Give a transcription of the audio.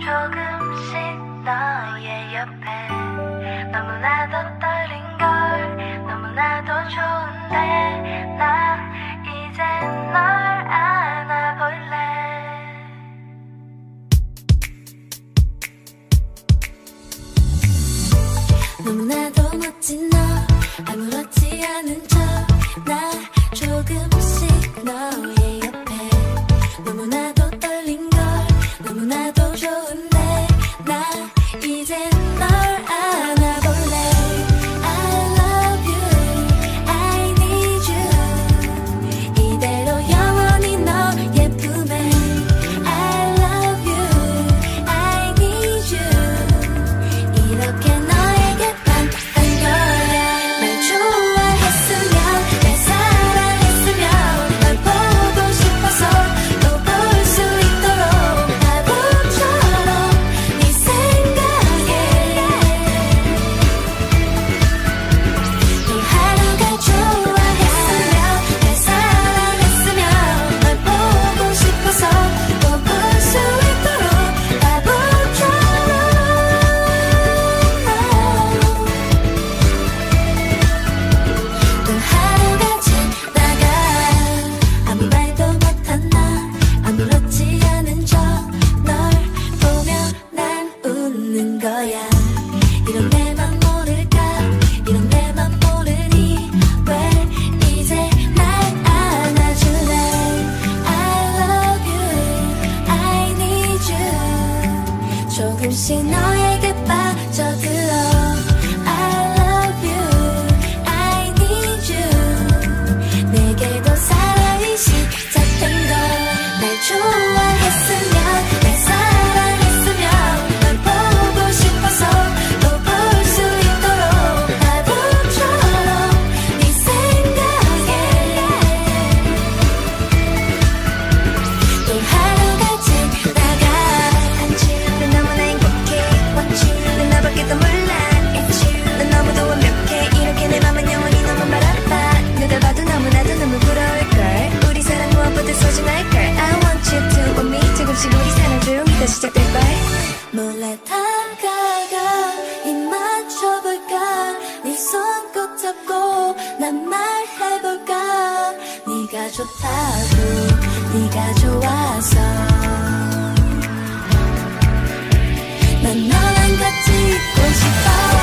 조금씩 너의 옆에 너무나도 떨린걸 너무나도 좋은데 나 이제 널 안아볼래. 너무나도 멋진 너 아무렇지 않은 척 나 조금씩 너의 옆에 너무나도 떨린걸 너무나도 좋은데 나 이제 널 안아볼래. I love you, I need you 이대로 영원히 너의 품에 I love you, I need you 이렇게 너에게 반한 거야. 날 좋아했으면 날 사랑했으면 널 보고 싶어서 또 볼 수 있도록 바보처럼 네 생각에 또 하루가 좋아했으면 날 사랑했으면 널 보고 싶어서 또 볼 수 있도록 바보처럼 또 하루가 지나가 아무 말도 못한 나 아무렇지 않은 척 널 보며 난 웃는 거야. 이런 내 맘 모를까 이런 내 맘 모르니 왜 이제 날 안아줄래. I love you, I need you 조금씩 너에게 빠져들어. I love you, I need you 내게도 사랑이 시작된 걸. 날 좋아했으면 날 사랑했으면 널 보고 싶어서 또 볼 수 있도록 바보처럼 네 생각에 또 하루가 지나가 Want you 난 너무나 행복해 Want you 난 나밖에 더 몰라 It's you 난 너무도 완벽해 이렇게 내 맘은 영원히 너만 바라봐. 누가 봐도 너무나도 너무 부러울걸 우리 사랑 무엇보다 소중할걸. I want you to want me 조금씩 우리 사랑 조용히 더 시작될걸. 몰래 다가가 입 맞춰볼까 네 손 꼭 잡고 난 말해볼까. 네가 좋다고 네가 좋아서 난 너랑 같이 있고 싶어.